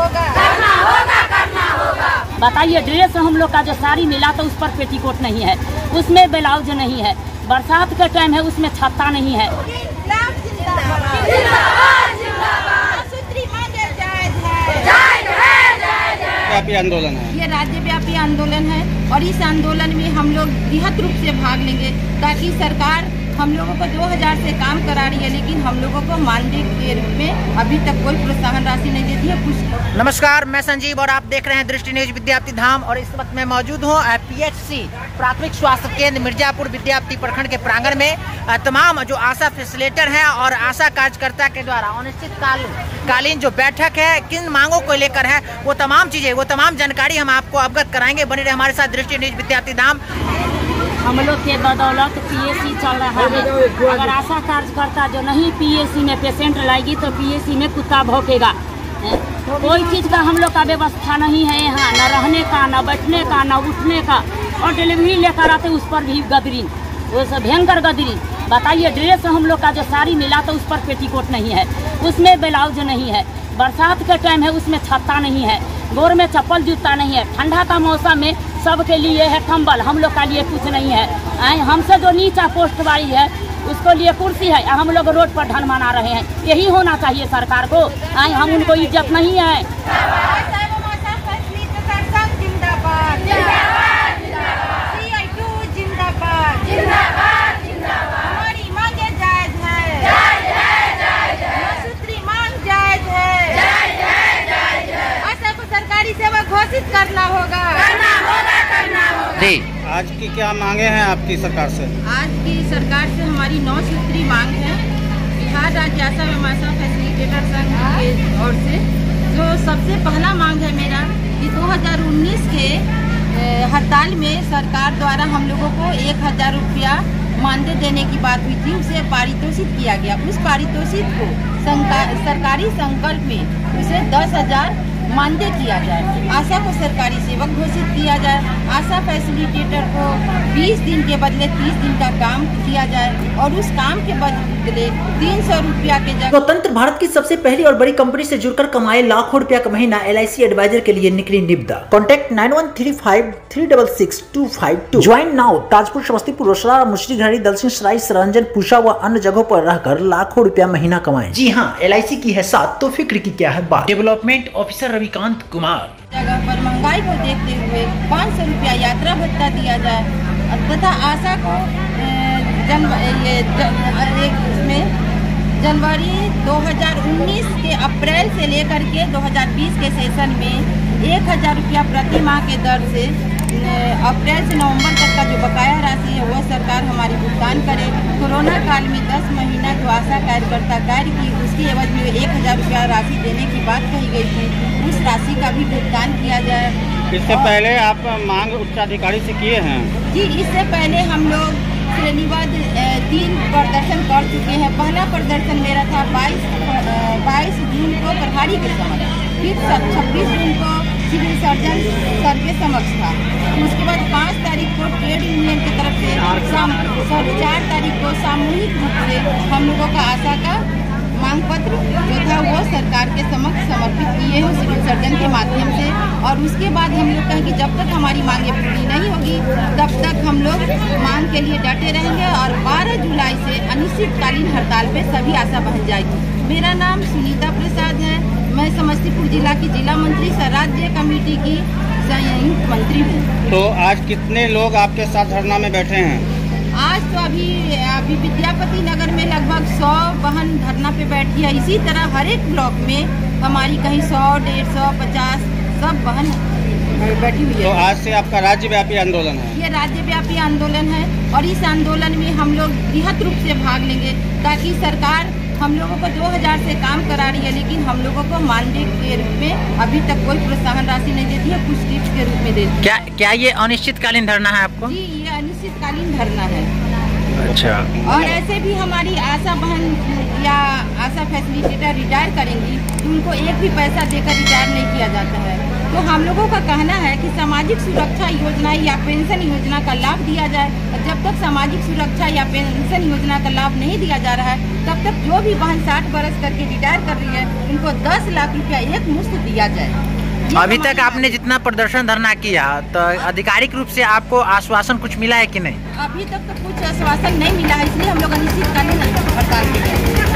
होगा, करना होगा, करना होगा। बताइए, ड्रेस हम लोग का जो साड़ी मिला तो उस पर पेटीकोट नहीं है, उसमें ब्लाउज नहीं है, बरसात का टाइम है उसमें छत्ता नहीं है। व्यापी आंदोलन है, ये राज्यव्यापी आंदोलन है और इस आंदोलन में हम लोग बृहद रूप से भाग लेंगे ताकि सरकार हम लोगों को 2000 से काम करा रही है, लेकिन हम लोगों को मानदेय के रूप में अभी तक कोई प्रोत्साहन राशि नहीं देती है। कुछ नमस्कार, मैं संजीव और आप देख रहे हैं दृष्टि न्यूज विद्यार्थी धाम। और इस वक्त मैं मौजूद हूँ PHC प्राथमिक स्वास्थ्य केंद्र मिर्जापुर विद्यार्थी प्रखंड के प्रांगण में। तमाम जो आशा फैसिलिटेटर हैं और आशा कार्यकर्ता के द्वारा अनिश्चितकालीन जो बैठक है, किन मांगों को लेकर है, वो तमाम चीजें, वो तमाम जानकारी हम आपको अवगत कराएंगे। बने रहे हमारे साथ दृष्टि न्यूज विद्यार्थी धाम। हम लोग के बदौलत PHC चल रहा है। अगर आशा कार्यकर्ता जो नहीं PHC में पेशेंट लाएगी तो PHC में कुत्ता भौंकेगा। कोई चीज़ का हम लोग का व्यवस्था नहीं है यहाँ, न रहने का, न बैठने का, न उठने का। और डिलीवरी लेकर आते उस पर भी गदरी, वो सब भयंकर गदरी। बताइए, ड्रेस हम लोग का जो साड़ी मिला तो उस पर पेटीकोट नहीं है, उसमें ब्लाउज नहीं है, बरसात का टाइम है उसमें छत्ता नहीं है, गोर में चप्पल जूता नहीं है। ठंडा का मौसम में सबके लिए है कंबल, हम लोग का लिए कुछ नहीं है। हमसे जो नीचा पोस्ट वाली है उसको लिए कुर्सी है, हम लोग रोड पर ढन मना रहे हैं। यही होना चाहिए सरकार को। हम उनको इज्जत नहीं है। घोषित करना होगा, करना होगा, करना होगा। आज की क्या मांगे हैं आपकी सरकार से? आज की सरकार से हमारी 9 सूत्री मांग है। बिहार राज्य आशा एवं आशा फैसिलिटेटर संघ की ओर से जो सबसे पहला मांग है मेरा कि 2019 के हड़ताल में सरकार द्वारा हम लोगों को 1000 रुपया मानदेय देने की बात हुई थी, उसे पारितोषित किया गया। उस पारितोषित को सरकारी संकल्प में उसे 10,000 मानदेय किया जाए। आशा को सरकारी सेवक घोषित किया जाए। आशा फैसिलिटेटर को 20 दिन के बदले 30 दिन का काम किया जाए और उस काम के बदले 300 रुपया के जगह। स्वतंत्र भारत की सबसे पहली और बड़ी कंपनी से जुड़कर कमाए लाखों रुपया का महीना LIC एडवाइजर के लिए निकली निविदा। Contact 9135362252। Join now. Tajpur, Samastipur, Rosera, Musrigharari, Dalsingh Sarai, Saranjan, Pusa व अन्य जगहों पर रहकर लाखों रुपया महीना कमाएं। जी हाँ, LIC की है साथ तो फिक्र की क्या है बात। Development officer Ravikant Kumar. जगह पर महंगाई को देखते हुए 500 रुपया यात्रा भत्ता दिया जाए तथा आशा को जनवरी 2019 के अप्रैल से लेकर के 2020 के सेशन में 1000 रुपया प्रति माह के दर से अप्रैल से नवंबर तक का जो बकाया राशि है वह सरकार हमारी भुगतान करे। कोरोना काल में 10 महीना जो आशा कार्यकर्ता कार्य की उसकी एवज में 1000 रुपया राशि देने की बात कही गई थी, उस राशि का भी भुगतान किया जाए। इससे पहले आप मांग उच्चाधिकारी से किए हैं? जी, इससे पहले हम लोग श्रेणीबद्ध 3 प्रदर्शन कर चुके हैं। पहला प्रदर्शन मेरा था 22 जून को प्रभारी के समक्ष, फिर 26 जून को सिविल सर्जन सर के समक्ष था। उसके बाद 5 तारीख को ट्रेड यूनियन की तरफ से 4 तारीख को सामूहिक रूप से हम लोगों का आशा का मांग पत्र जो था वो सरकार के समक्ष समर्पित किए हैं सिविल सर्जन के माध्यम से। और उसके बाद हम लोग कहें कि जब तक हमारी मांगें पूरी नहीं होगी तब तक हम लोग मांग के लिए डटे रहेंगे और 12 जुलाई से अनिश्चितकालीन हड़ताल पे सभी आशा बन जाएगी। मेरा नाम सुनीता प्रसाद है। मैं समस्तीपुर जिला की जिला मंत्री राज्य कमेटी की संयुक्त मंत्री हूँ। तो आज कितने लोग आपके साथ धरना में बैठे हैं? आज तो अभी विद्यापति नगर में लगभग 100 बहन धरना पे बैठी है। इसी तरह हर एक ब्लॉक में हमारी कहीं 100, 150, 50 सब बहन बैठी हुई है। तो आज से आपका राज्यव्यापी आंदोलन है? ये राज्यव्यापी आंदोलन है और इस आंदोलन में हम लोग बृहद रूप से भाग लेंगे ताकि सरकार हम लोगों को 2000 से काम करा रही है, लेकिन हम लोगों को मानदेय के रूप में अभी तक कोई प्रोत्साहन राशि नहीं देती है, कुछ टिप्स के रूप में देती है। क्या ये अनिश्चितकालीन धरना है आपको? जी, ये अनिश्चितकालीन धरना है। अच्छा। और ऐसे भी हमारी आशा बहन या आशा फैसिलिटेटर रिटायर करेंगी तो उनको एक भी पैसा देकर रिटायर नहीं किया जाता है। तो हम लोगों का कहना है कि सामाजिक सुरक्षा योजना या पेंशन योजना का लाभ दिया जाए। और जब तक सामाजिक सुरक्षा या पेंशन योजना का लाभ नहीं दिया जा रहा है तब तक जो भी बहन 60 बरस करके रिटायर कर रही है उनको 10 लाख रुपया एक मुश्त दिया जाए। अभी तक आपने जितना प्रदर्शन धरना किया तो आधिकारिक रूप से आपको आश्वासन कुछ मिला है कि नहीं? अभी तक तो कुछ आश्वासन नहीं मिला है, इसलिए हम लोग अनिश्चितकालीन हड़ताल पे हैं।